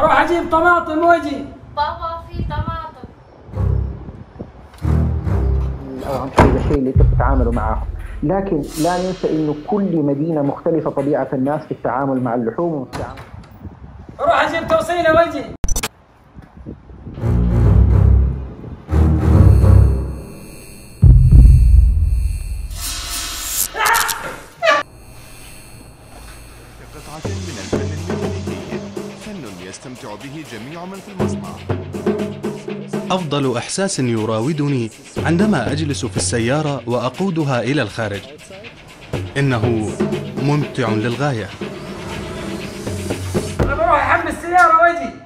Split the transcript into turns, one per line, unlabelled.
اروح اجيب طماطم واجي.
بابا في طماطم.
أهم شيء الشيء اللي تتعاملوا معه، لكن لا ننسى إنه كل مدينة مختلفة طبيعة الناس في التعامل مع اللحوم والتعامل.
اروح اجيب توصيله واجي.
قطعة من الفن الميكانيكي، فن يستمتع به جميع من في المصنع.
أفضل إحساس يراودني عندما أجلس في السيارة وأقودها إلى الخارج. إنه ممتع للغاية.
انا بروح احمل السياره واجي.